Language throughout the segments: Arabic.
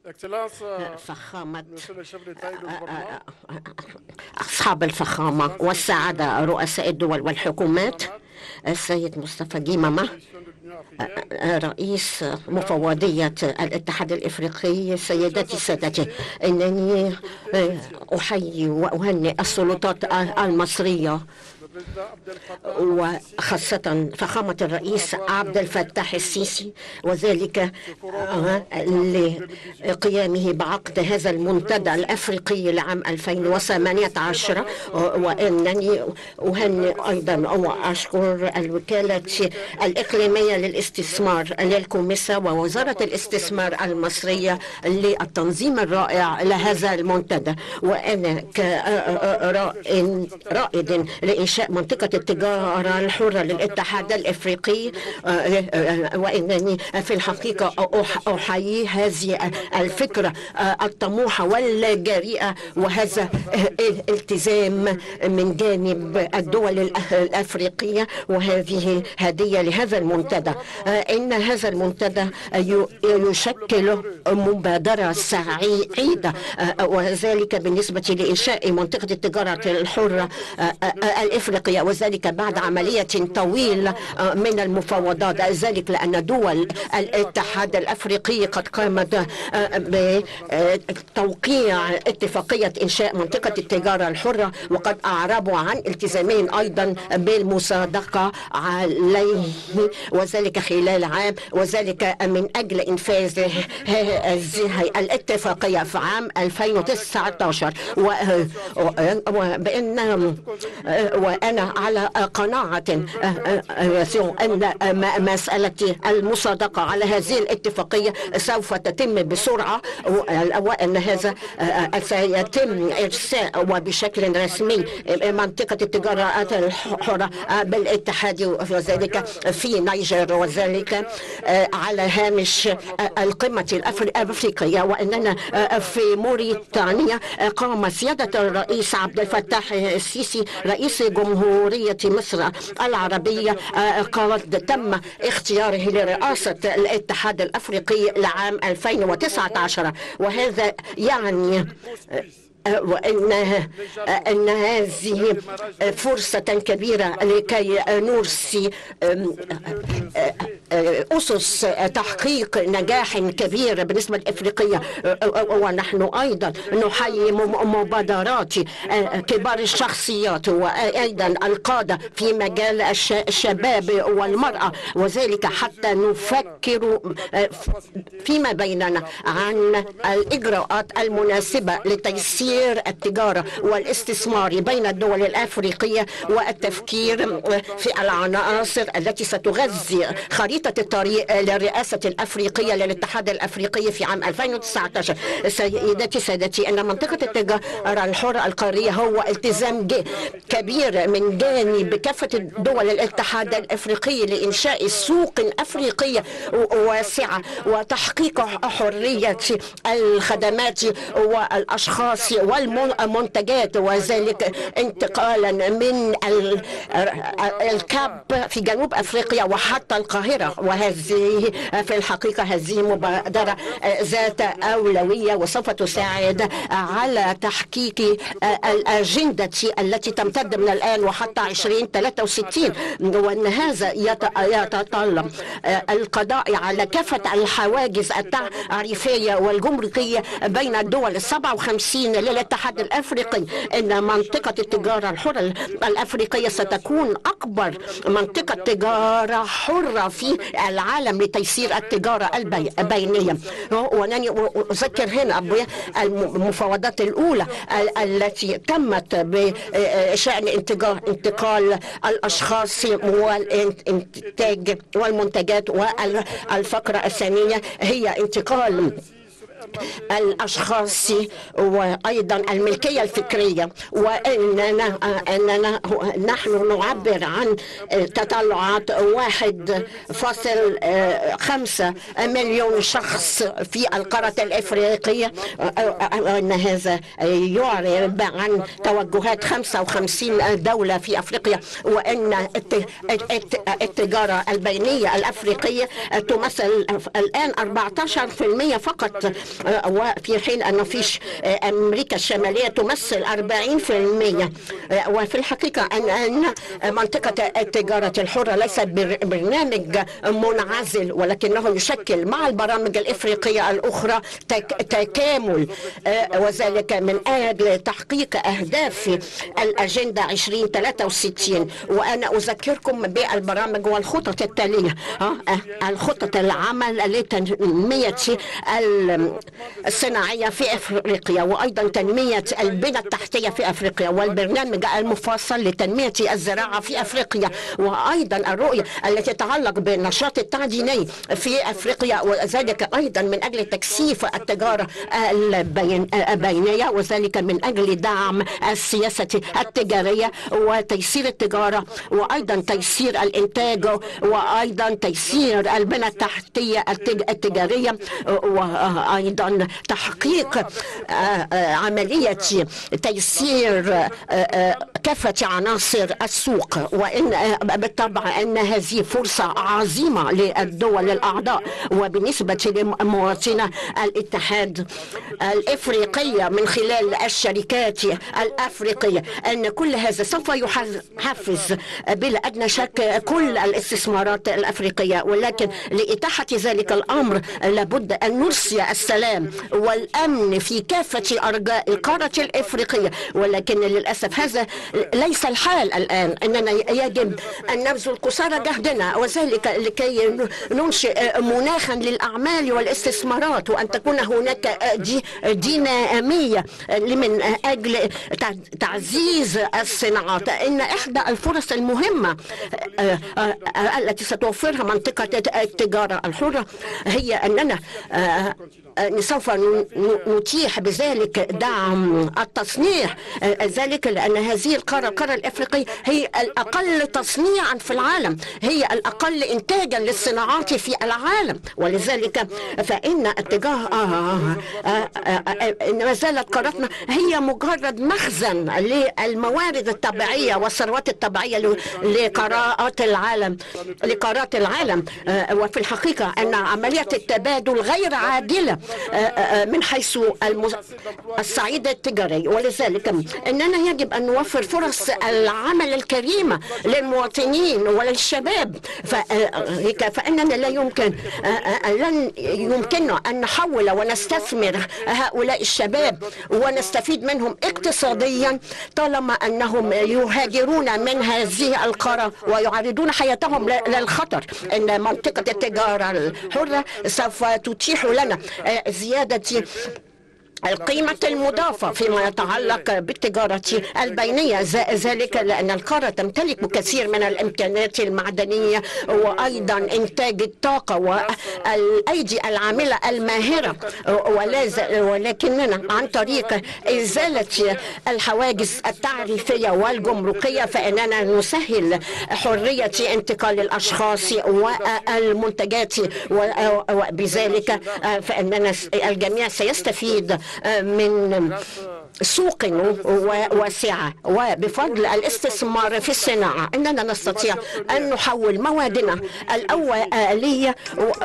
فخامة أصحاب الفخامة والسعادة رؤساء الدول والحكومات، السيد مصطفى جيمامة رئيس مفوضية الاتحاد الإفريقي، سيداتي سادتي، إنني أحيي وأهنئ السلطات المصرية وخاصة فخامة الرئيس عبد الفتاح السيسي، وذلك لقيامه بعقد هذا المنتدى الأفريقي لعام 2018. وأنني أهنئ أيضا وأشكر الوكالة الإقليمية للاستثمار للكوميسا ووزارة الاستثمار المصرية للتنظيم الرائع لهذا المنتدى. وأنا كرائد لإنشاء منطقة التجارة الحرة للاتحاد الإفريقي، وإنني في الحقيقة أحيي هذه الفكرة الطموحة والجريئة وهذا الالتزام من جانب الدول الأفريقية، وهذه هدية لهذا المنتدى. إن هذا المنتدى يشكل مبادرة سعيدة، وذلك بالنسبة لإنشاء منطقة التجارة الحرة الإفريقية، وذلك بعد عملية طويلة من المفاوضات، ذلك لأن دول الاتحاد الأفريقي قد قامت بتوقيع اتفاقية إنشاء منطقة التجارة الحرة، وقد أعربوا عن التزامهم أيضا بالمصادقة عليه، وذلك خلال عام، وذلك من أجل إنفاذ هذه الاتفاقية في عام 2019. وأنا على قناعة أن مسألة المصادقة على هذه الاتفاقية سوف تتم بسرعة، وأن هذا سيتم إرساء وبشكل رسمي منطقة التجارة الحرة بالاتحاد، وذلك في نيجر، وذلك على هامش القمة الأفريقية. وأننا في موريتانيا قام سيادة الرئيس عبد الفتاح السيسي رئيس جمهورية مصر العربية قد تم اختياره لرئاسة الاتحاد الأفريقي لعام 2019، وهذا يعني وأن هذه فرصة كبيرة لكي نرسي أسس تحقيق نجاح كبير بالنسبة لإفريقيا. ونحن أيضا نحيي مبادرات كبار الشخصيات وأيضا القادة في مجال الشباب والمرأة، وذلك حتى نفكر فيما بيننا عن الإجراءات المناسبة لتيسير التجارة والاستثمار بين الدول الأفريقية، والتفكير في العناصر التي ستغذي خريطة الطريق للرئاسة الأفريقية للاتحاد الأفريقي في عام 2019. سيداتي سادتي، أن منطقة التجارة الحرة القارية هو التزام كبير من جانب كافة دول الاتحاد الأفريقي لإنشاء سوق أفريقية واسعة وتحقيق حرية الخدمات والأشخاص والمنتجات، وذلك انتقالا من الكاب في جنوب أفريقيا وحتى القاهرة. وهذه في الحقيقة هذه مبادرة ذات أولوية وسوف تساعد على تحقيق الأجندة التي تمتد من الآن وحتى 2063، وأن هذا يتطلب القضاء على كافة الحواجز التعريفية والجمركية بين الدول 57 للاتحاد الأفريقي. إن منطقة التجارة الحرة الأفريقية ستكون أكبر منطقة تجارة حرة في العالم لتيسير التجارة البينية. وأنني أذكر هنا المفاوضات الأولى التي تمت بشأن انتقال الأشخاص والإنتاج والمنتجات، والفقرة الثانية هي انتقال الأشخاص وأيضا الملكية الفكرية. وأننا نحن نعبر عن تطلعات 1.5 مليون شخص في القارة الإفريقية، وأن هذا يعرب عن توجهات 55 دولة في أفريقيا، وأن التجارة البينية الأفريقية تمثل الآن 14% فقط وفي حين أن فيش أمريكا الشمالية تمثل 40%. وفي الحقيقة أن منطقة التجارة الحرة ليست برنامج منعزل، ولكنه يشكل مع البرامج الإفريقية الأخرى تكامل، وذلك من أجل تحقيق أهداف الأجندة 2063. وأنا أذكركم بالبرامج والخطط التالية: الخطط العمل لتنمية الصناعية في أفريقيا، وأيضا تنمية البنى التحتية في أفريقيا، والبرنامج المفصل لتنمية الزراعة في أفريقيا، وأيضا الرؤية التي تتعلق بالنشاط التعديني في أفريقيا، وذلك أيضا من أجل تكثيف التجارة البينية، وذلك من أجل دعم السياسة التجارية وتيسير التجارة، وأيضا تيسير الإنتاج، وأيضا تيسير البنى التحتية التجارية، وأيضا تحقيق عملية تيسير كافة عناصر السوق. وإن بالطبع أن هذه فرصة عظيمة للدول الأعضاء وبالنسبة لمواطني الاتحاد الإفريقية من خلال الشركات الأفريقية، أن كل هذا سوف يحفز بلا أدنى شك كل الاستثمارات الأفريقية. ولكن لإتاحة ذلك الأمر لابد أن نرسي السلام والأمن في كافة أرجاء القارة الإفريقية، ولكن للأسف هذا ليس الحال الآن. أننا يجب أن نبذل قصارى جهدنا، وذلك لكي ننشئ مناخا للأعمال والاستثمارات، وأن تكون هناك دينامية من أجل تعزيز الصناعات. إن إحدى الفرص المهمة التي ستوفرها منطقة التجارة الحرة هي أننا سوف نتيح بذلك دعم التصنيع، ذلك لأن هذه القارة الأفريقية هي الأقل تصنيعا في العالم، هي الأقل إنتاجا للصناعات في العالم، ولذلك فإن التجارة ما زالت قارتنا هي مجرد مخزن للموارد الطبيعية والثروات الطبيعية لقارات العالم. وفي الحقيقة أن عملية التبادل غير عادلة من حيث الصعيد التجاري، ولذلك أننا يجب أن نوفر فرص العمل الكريمة للمواطنين وللشباب. فإننا لن يمكننا أن نحول ونستثمر هؤلاء الشباب ونستفيد منهم اقتصاديا طالما أنهم يهاجرون من هذه القارة ويعرضون حياتهم للخطر. إن منطقة التجارة الحرة سوف تتيح لنا زيادة القيمة المضافة فيما يتعلق بالتجارة البينية، ذلك لأن القارة تمتلك كثير من الإمكانات المعدنية وأيضا إنتاج الطاقة والأيدي العاملة الماهرة، ولكننا عن طريق إزالة الحواجز التعريفية والجمركية فإننا نسهل حرية انتقال الأشخاص والمنتجات، وبذلك فإننا الجميع سيستفيد من سوق واسعة. وبفضل الاستثمار في الصناعة إننا نستطيع أن نحول موادنا الأولية،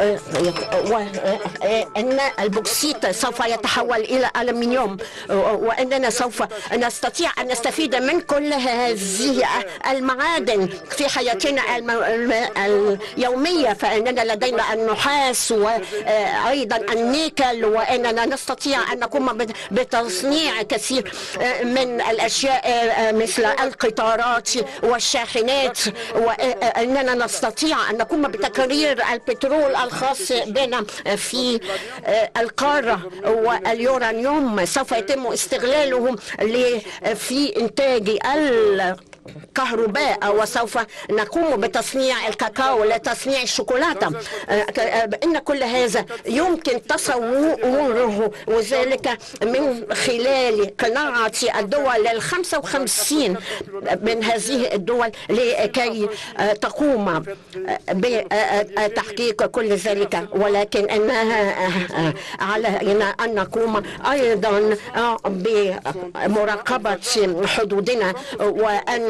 وأن البوكسيت سوف يتحول إلى ألمنيوم، وأننا سوف نستطيع أن نستفيد من كل هذه المعادن في حياتنا اليومية. فإننا لدينا النحاس وأيضا النيكل، وأننا نستطيع أن نقوم بتصنيع كثير من الأشياء مثل القطارات والشاحنات، وأننا نستطيع أن نقوم بتكرير البترول الخاص بنا في القارة، واليورانيوم سوف يتم استغلاله في إنتاج الكهرباء، وسوف نقوم بتصنيع الكاكاو لتصنيع الشوكولاتة. إن كل هذا يمكن تصوره، وذلك من خلال قناعة الدول 55 من هذه الدول لكي تقوم بتحقيق كل ذلك. ولكن أنها علينا أن نقوم أيضا بمراقبة حدودنا، وأن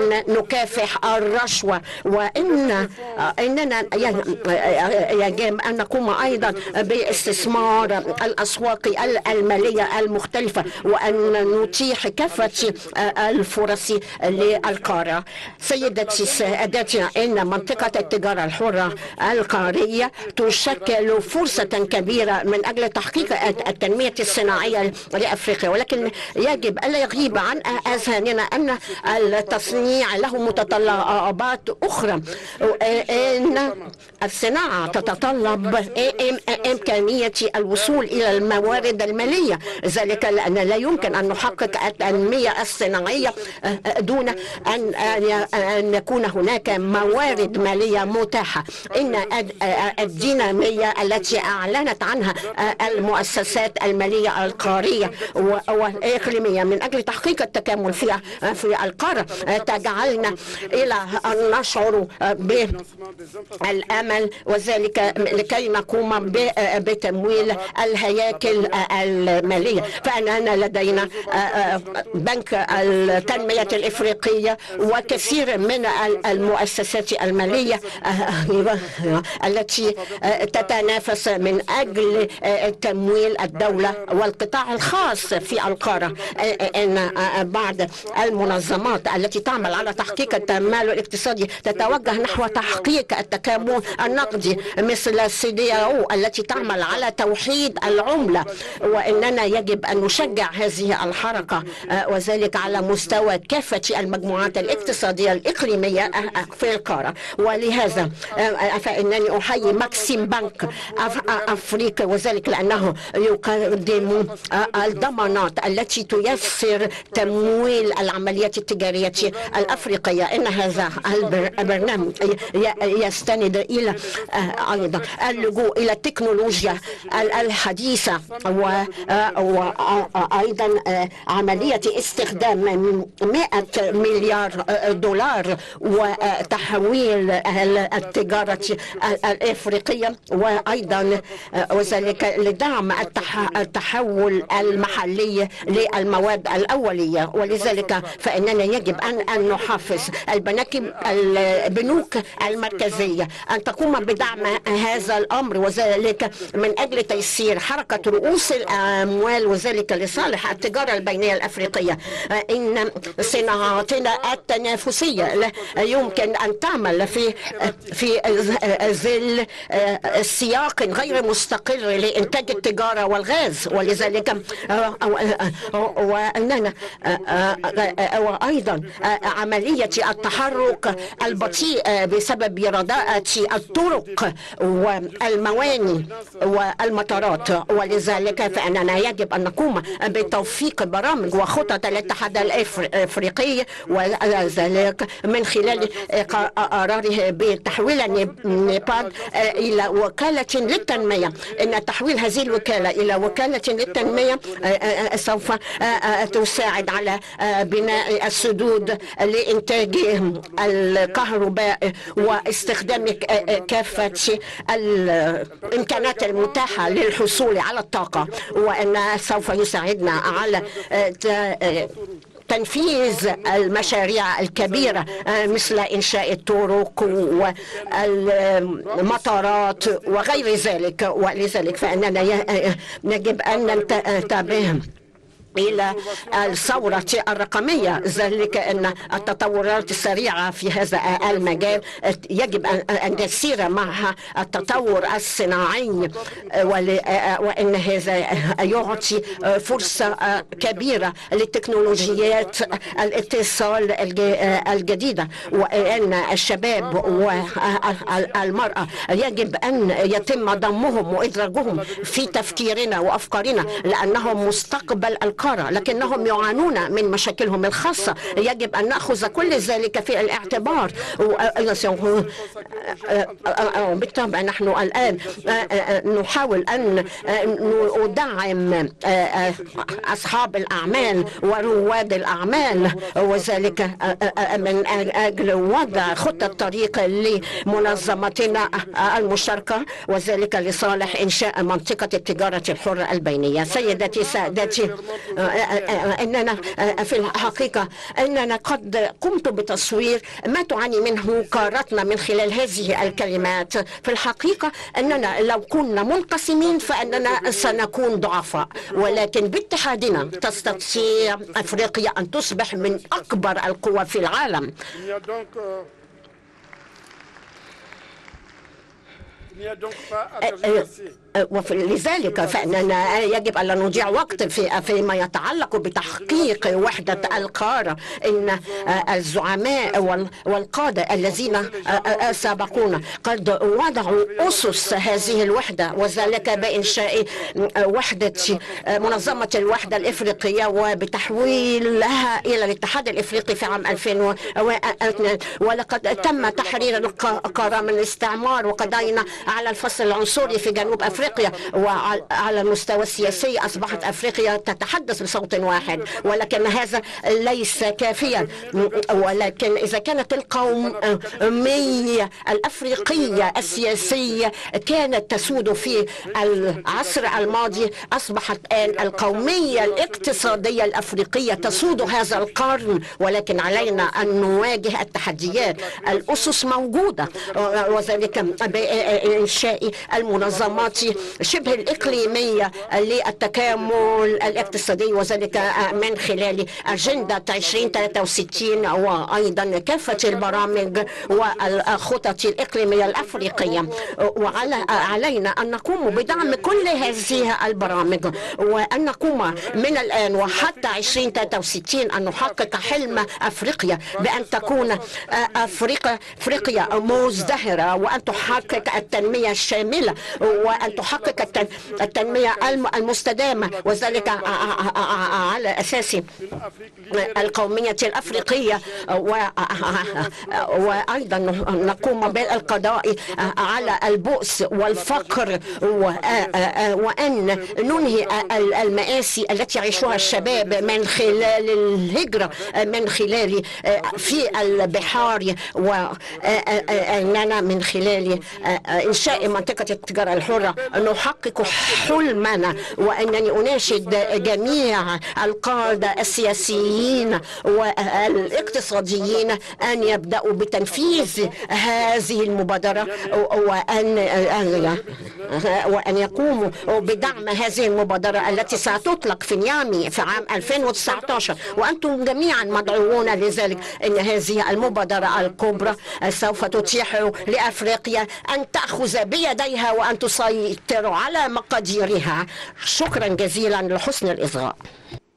أن نكافح الرشوة، وإننا يجب أن نقوم أيضا باستثمار الأسواق المالية المختلفة، وأن نتيح كافة الفرص للقارة. سيدتي سادتي، إن منطقة التجارة الحرة القارية تشكل فرصة كبيرة من أجل تحقيق التنمية الصناعية لأفريقيا، ولكن يجب ألا يغيب عن أذهاننا أن التصنيع له متطلبات أخرى. إن الصناعة تتطلب إمكانية الوصول إلى الموارد المالية، ذلك لأن لا يمكن أن نحقق التنمية الصناعية دون أن يكون هناك موارد مالية متاحة. إن الدينامية التي أعلنت عنها المؤسسات المالية القارية والإقليمية من أجل تحقيق التكامل في القارة تجعلنا إلى أن نشعر بالأمل، وذلك لكي نقوم بتمويل الهياكل المالية. فأننا لدينا بنك التنمية الإفريقية وكثير من المؤسسات المالية التي تتنافس من أجل تمويل الدولة والقطاع الخاص في القارة. إن بعض المنظمات التي تعمل على تحقيق التنمية الاقتصادي تتوجه نحو تحقيق التكامل النقدي، مثل CEDEAO التي تعمل على توحيد العملة، وإننا يجب أن نشجع هذه الحركة، وذلك على مستوى كافة المجموعات الاقتصادية الإقليمية في القارة. ولهذا فإنني أحيي ماكسيم بنك أفريقيا، وذلك لأنه يقدم الضمانات التي تيسر تمويل العمليات التجارية الأفريقية. إن هذا البرنامج يستند إلى أيضا اللجوء إلى التكنولوجيا الحديثة، وأيضا عملية استخدام 100 مليار دولار وتحويل التجارة الإفريقية، وأيضا وذلك لدعم التحول المحلي للمواد الأولية. ولذلك فإننا يجب أن نحافظ البنوك المركزية أن تقوم بدعم هذا الأمر، وذلك من أجل تيسير حركة رؤوس الأموال، وذلك لصالح التجارة البينية الأفريقية. إن صناعاتنا التنافسية يمكن أن تعمل في ظل سياق غير مستقر لإنتاج التجارة والغاز، ولذلك وأننا وأيضا عملية التحرك البطيء بسبب رداءة الطرق والمواني والمطارات. ولذلك فإننا يجب أن نقوم بتوفيق برامج وخطط الاتحاد الأفريقي، وذلك من خلال قراره بتحويل نيبال إلى وكالة للتنمية. إن تحويل هذه الوكالة إلى وكالة للتنمية سوف تساعد على بناء السدود لإنتاج الكهرباء واستخدام كافة الإمكانات المتاحة للحصول على الطاقة، وأن سوف يساعدنا على تنفيذ المشاريع الكبيرة مثل إنشاء الطرق والمطارات وغير ذلك. ولذلك فإننا يجب أن ننتبه إلى الثورة الرقمية، ذلك أن التطورات السريعة في هذا المجال يجب أن تسير معها التطور الصناعي، وأن هذا يعطي فرصة كبيرة للتكنولوجيات الاتصال الجديدة، وأن الشباب والمرأة يجب أن يتم ضمهم وإدراجهم في تفكيرنا وأفكارنا، لأنهم مستقبل القارة، لكنهم يعانون من مشاكلهم الخاصة. يجب أن نأخذ كل ذلك في الاعتبار. بالطبع نحن الآن نحاول أن ندعم أصحاب الأعمال ورواد الأعمال، وذلك من أجل وضع خطة طريق لمنظمتنا المشتركة، وذلك لصالح إنشاء منطقة التجارة الحرة البينية. سيدتي سادتي، أننا في الحقيقة أننا قد قمت بتصوير ما تعاني منه قارتنا من خلال هذه الكلمات. في الحقيقة أننا لو كنا منقسمين فأننا سنكون ضعفاء، ولكن باتحادنا تستطيع أفريقيا أن تصبح من أكبر القوى في العالم. ولذلك فإننا يجب أن لا نضيع وقت فيما يتعلق بتحقيق وحدة القارة. إن الزعماء والقادة الذين سبقونا قد وضعوا أسس هذه الوحدة، وذلك بإنشاء وحدة منظمة الوحدة الإفريقية وبتحويلها إلى الاتحاد الإفريقي في عام 2002. ولقد تم تحرير القارة من الاستعمار، وقضينا على الفصل العنصري في جنوب أفريقيا، وعلى المستوى السياسي أصبحت أفريقيا تتحدث بصوت واحد. ولكن هذا ليس كافيا، ولكن إذا كانت القومية الأفريقية السياسية كانت تسود في العصر الماضي، أصبحت الآن القومية الاقتصادية الأفريقية تسود هذا القرن. ولكن علينا أن نواجه التحديات. الأسس موجودة، وذلك بإنشاء المنظمات شبه الإقليمية للتكامل الاقتصادي، وذلك من خلال أجندة 2063 وأيضا كافة البرامج والخطط الإقليمية الأفريقية. وعلينا أن نقوم بدعم كل هذه البرامج، وأن نقوم من الآن وحتى 2063 أن نحقق حلم أفريقيا بأن تكون أفريقيا مزدهرة، وأن تحقق التنمية الشاملة، وأن تحقق التنمية المستدامة، وذلك على أساس القومية الأفريقية. وأيضا نقوم بالقضاء على البؤس والفقر، وأن ننهي المآسي التي يعيشها الشباب من خلال الهجرة، من خلال في البحار، وأننا من خلال إنشاء منطقة التجارة الحرة نحقق حلمنا. وأنني أناشد جميع القادة السياسيين والاقتصاديين أن يبدأوا بتنفيذ هذه المبادرة، وأن يقوموا بدعم هذه المبادرة التي ستطلق في نيامي في عام 2019. وأنتم جميعا مدعوون لذلك. إن هذه المبادرة الكبرى سوف تتيح لأفريقيا أن تأخذ بيديها وأن تسيطر على مقاديرها. شكرا جزيلا لحسن الإصغاء.